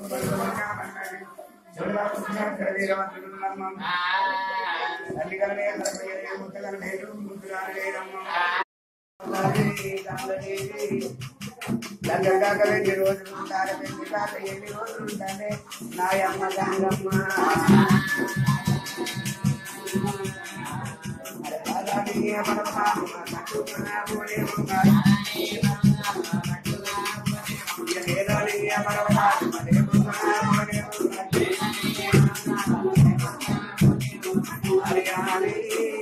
దగ్గర కాక ఎన్ని రోజులు ఉంటారు, పెళ్లి కాక ఎన్ని రోజులు ఉంటానే నాయమ్మ గంగమ్మ. హరి